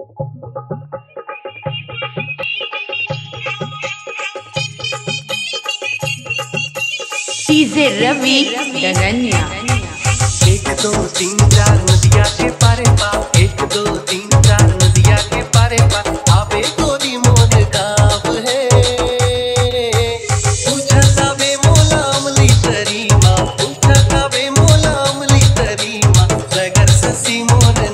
DJ रवि डगनिया। 1 2 3 4 नदिया के पारे पा, 1 2 3 4 नदिया के पारे पा, आवे गोरी मोर गाँव है। उठतावे मोला अमली तरी माँ, उठतावे मोला अमली तरी माँ, सगर ससी मोर